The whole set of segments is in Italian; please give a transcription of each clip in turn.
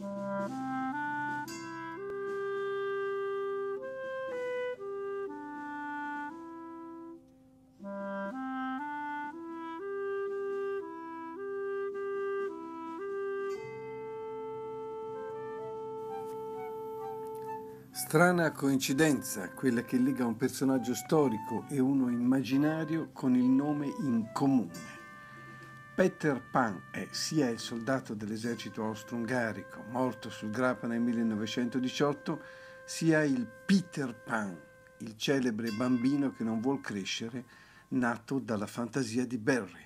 Strana coincidenza, quella che lega un personaggio storico e uno immaginario con il nome in comune. Peter Pan è sia il soldato dell'esercito austro-ungarico, morto sul Grappa nel 1918, sia il Peter Pan, il celebre bambino che non vuol crescere, nato dalla fantasia di Barrie.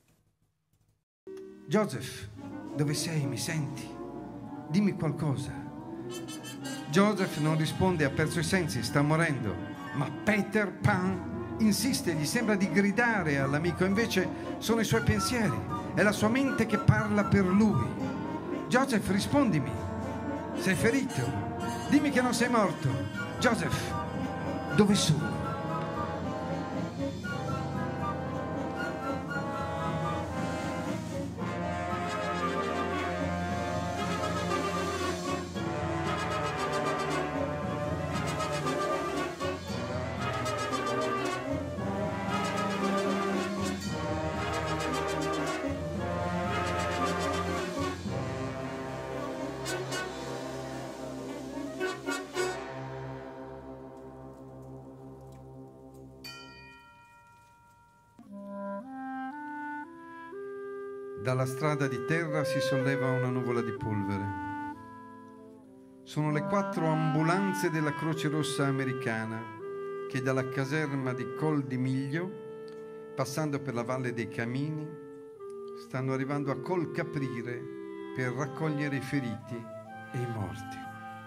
Joseph, dove sei? Mi senti? Dimmi qualcosa. Joseph non risponde, ha perso i sensi, sta morendo. Ma Peter Pan insiste, gli sembra di gridare all'amico, invece sono i suoi pensieri, è la sua mente che parla per lui. Joseph, rispondimi. Sei ferito? Dimmi che non sei morto. Joseph, dove sono? Dalla strada di terra si solleva una nuvola di polvere. Sono le 4 ambulanze della Croce Rossa americana che dalla caserma di Col di Miglio, passando per la Valle dei Camini, stanno arrivando a Col Caprire per raccogliere i feriti e i morti.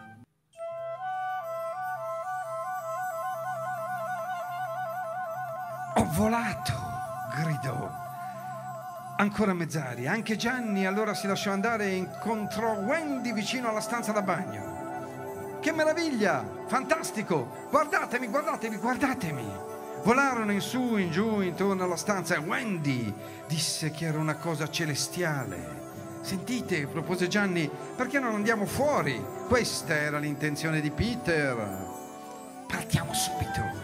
Ho volato! Gridò. Ancora mezz'aria, anche Gianni allora si lasciò andare e incontrò Wendy vicino alla stanza da bagno. Che meraviglia! Fantastico! Guardatemi, guardatemi, guardatemi! Volarono in su, in giù, intorno alla stanza e Wendy disse che era una cosa celestiale. Sentite, propose Gianni, perché non andiamo fuori? Questa era l'intenzione di Peter. Partiamo subito.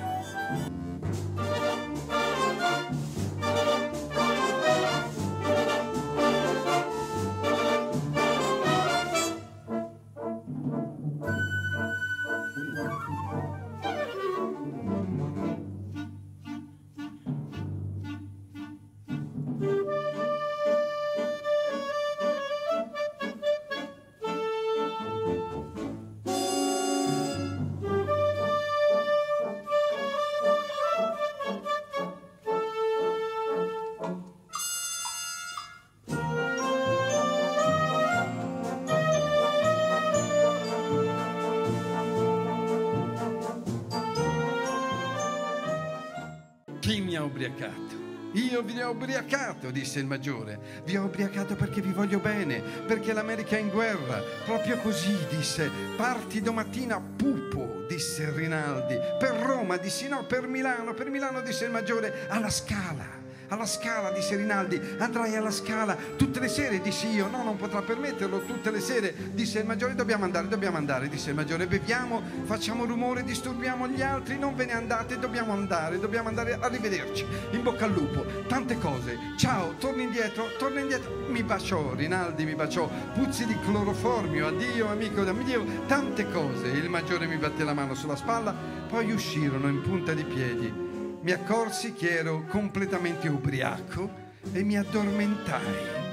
Chi mi ha ubriacato? Io vi ho ubriacato, disse il maggiore. Vi ho ubriacato perché vi voglio bene, perché l'America è in guerra. Proprio così, disse. Parti domattina, pupo, disse Rinaldi. Per Roma, dissi no, per Milano, disse il maggiore. Alla Scala, disse Rinaldi. Andrai alla Scala tutte le sere, dissi io. No, non potrà permetterlo tutte le sere, disse il maggiore. Dobbiamo andare, disse il maggiore. Beviamo, facciamo rumore, disturbiamo gli altri. Non ve ne andate, dobbiamo andare, arrivederci. In bocca al lupo, tante cose. Ciao, torna indietro. Mi baciò, Rinaldi mi baciò. Puzzi di cloroformio, addio amico mio, tante cose. Il maggiore mi batté la mano sulla spalla, poi uscirono in punta di piedi. Mi accorsi che ero completamente ubriaco e mi addormentai.